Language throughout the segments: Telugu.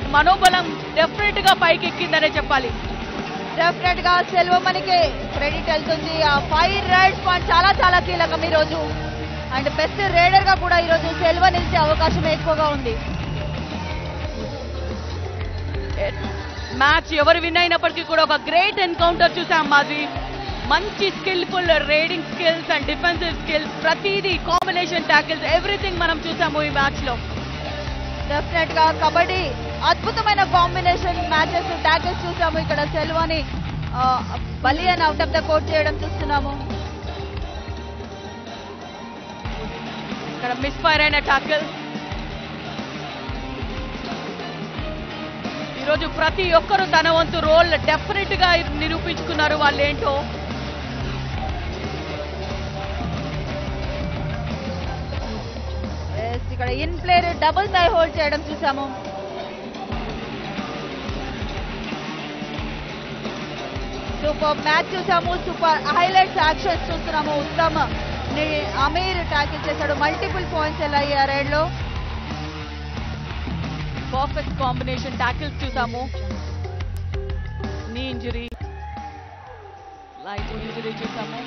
మనోబలం డెఫినెట్ గా పైకి ఎక్కిందనే చెప్పాలి. డెఫినెట్ గా సెల్వమణికి క్రెడిట్ వెళ్తుంది. ఆ 5 రైడ్స్ పాయింట్ చాలా చాలా కీలకం ఈ రోజు. అండ్ బెస్ట్ రైడర్ గా కూడా ఈ రోజు సెల్వ నిలిచే అవకాశం ఎక్కువగా ఉంది. మ్యాచ్ ఎవరు విన్ అయినప్పటికీ కూడా ఒక గ్రేట్ ఎన్కౌంటర్ చూసాం మాది. మంచి skillful riding skills and defensive skills, ప్రతిదీ కాంబినేషన్ టాకిల్స్, ఎవ్రీథింగ్ మనం చూసాము ఈ మ్యాచ్ లో. డెఫినెట్ గా కబడ్డీ అద్భుతమైన కాంబినేషన్ మ్యాచెస్ టాకిల్స్ చూసాము. ఇక్కడ Selvani Baliyan out of the court చేయడం చూస్తున్నాము. ఇక్కడ మిస్ ఫైర్ అయిన టాకిల్. ఈరోజు ప్రతి ఒక్కరు తన వంతు రోల్ డెఫినెట్ గా నిరూపించుకున్నారు వాళ్ళేంటో. ఇక్కడ in player double tie hold చేయడం చూసాము. సూపర్ మ్యాచ్ చూసాము. సూపర్ హైలైట్స్ యాక్షన్స్ చూస్తున్నాము. ఉత్తమ్ అమీర్ టాకిల్ చేశాడు. మల్టిపుల్ పాయింట్స్ ఎలా ఈ రైడ్ లో. పర్ఫెక్ట్ కాంబినేషన్ టాకిల్స్ చూసాము. నీ ఇంజరీ, లైట్ ఇంజరీ చూసాము.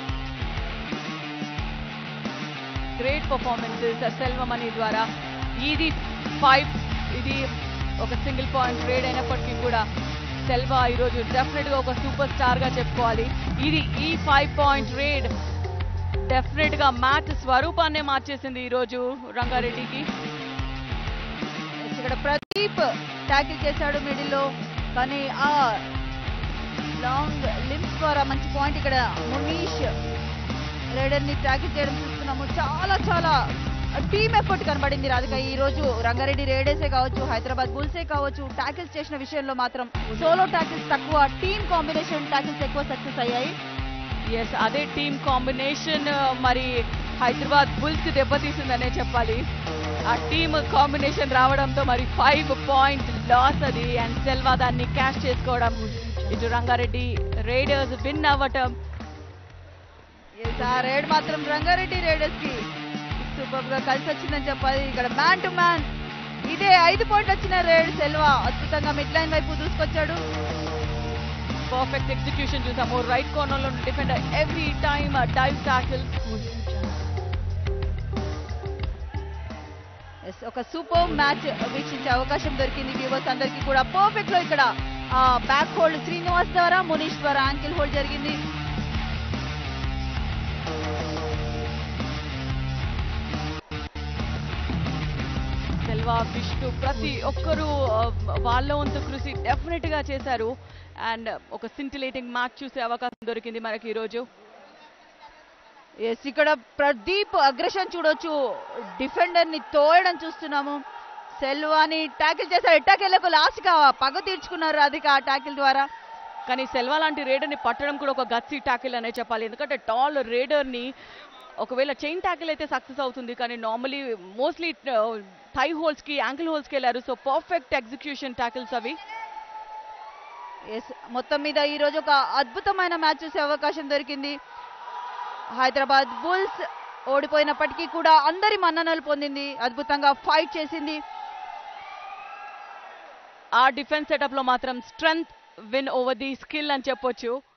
గ్రేట్ పర్ఫార్మెన్సెస్ సెల్వమణి ద్వారా. ఇది ఒక సింగిల్ పాయింట్ రేడ్ అయినప్పటికీ కూడా సెల్వ ఈరోజు డెఫినెట్ గా ఒక సూపర్ స్టార్ గా చెప్పుకోవాలి. ఈ 5 పాయింట్ రేడ్ డెఫినెట్ గా మ్యాచ్ స్వరూపాన్నే మార్చేసింది ఈరోజు రంగారెడ్డికి. ఇక్కడ ప్రదీప్ ట్యాకిల్ చేశాడు మిడిల్ లో, కానీ ఆ లాంగ్ లిమ్స్ ద్వారా మంచి పాయింట్. ఇక్కడ మునీష్ రైడర్ ని ట్యాకిల్ చేయడం చూస్తున్నాము. చాలా చాలా టీమ్ ఎఫర్ట్ కనబడింది రాధిక. ఈ రోజు రంగారెడ్డి రైడర్సే కావచ్చు, హైదరాబాద్ బుల్సే కావచ్చు, ట్యాకిల్స్ చేసిన విషయంలో మాత్రం సోలో ట్యాకిల్స్ తక్కువ, టీమ్ కాంబినేషన్ ట్యాకిల్స్ ఎక్కువ సక్సెస్ అయ్యాయి. ఎస్, అదే టీమ్ కాంబినేషన్ మరి హైదరాబాద్ బుల్స్ దెబ్బతీసిందనే చెప్పాలి. ఆ టీమ్ కాంబినేషన్ రావడంతో మరి 5 పాయింట్ లాస్ అది. అండ్ సెల్వా దాన్ని క్యాష్ చేసుకోవడం, ఇటు రంగారెడ్డి రైడర్స్ విన్ అవ్వటం. ఆ రైడ్ మాత్రం రంగారెడ్డి రైడర్స్ కి సూపర్ గా కలిసి వచ్చిందని చెప్పాలి. ఇక్కడ మ్యాన్ టు మ్యాన్ ఇదే 5 పాయింట్ వచ్చిన రైడ్. సెల్వా అద్భుతంగా మిడ్ లైన్ వైపు దూసుకొచ్చాడు. పర్ఫెక్ట్ ఎగ్జిక్యూషన్ చూసాము. రైట్ కార్నర్ లో defender every time dive tackle. ఒక సూపర్ మ్యాచ్ వీక్షించే అవకాశం దొరికింది వ్యూవర్స్ అందరికీ కూడా. పర్ఫెక్ట్ లో ఇక్కడ బ్యాక్ హోల్డ్ శ్రీనివాస్ ద్వారా, మునీష్ ద్వారా యాంకిల్ హోల్డ్ జరిగింది. సెల్వా, విష్ణు ప్రతి ఒక్కరూ వాళ్ళ వంతు కృషి డెఫినెట్ గా చేశారు. అండ్ ఒక సింటిలేటింగ్ మ్యాచ్ చూసే అవకాశం దొరికింది మనకి ఈరోజు. ఎస్, ఇక్కడ ప్రదీప్ అగ్రెషన్ చూడొచ్చు. డిఫెండర్ ని తోయడం చూస్తున్నాము. సెల్వాని ట్యాకిల్ చేశారు. ఎట్టాకెళ్ళకు లాస్ట్ గా పగ తీర్చుకున్నారు అధిక ఆ ట్యాకిల్ ద్వారా. కానీ సెల్వా లాంటి రేడర్ ని పట్టడం కూడా ఒక గట్సీ ట్యాకిల్ అనే చెప్పాలి. ఎందుకంటే టాల్ రేడర్ ని ఒకవేళ చైన్ ట్యాకిల్ అయితే సక్సెస్ అవుతుంది, కానీ నార్మలీ మోస్ట్లీ థై హోల్స్ కి, యాంకిల్ హోల్స్ కి వెళ్ళారు. సో పర్ఫెక్ట్ ఎగ్జిక్యూషన్ ట్యాకిల్స్ అవి. ఎస్, మొత్తం మీద ఈ రోజు ఒక అద్భుతమైన మ్యాచ్ చూసే అవకాశం దొరికింది. హైదరాబాద్ బుల్స్ ఓడిపోయినప్పటికీ కూడా అందరి మన్ననలు పొందింది. అద్భుతంగా ఫైట్ చేసింది. ఆ డిఫెన్స్ సెటప్ లో మాత్రం strength win over the skill అని చెప్పొచ్చు.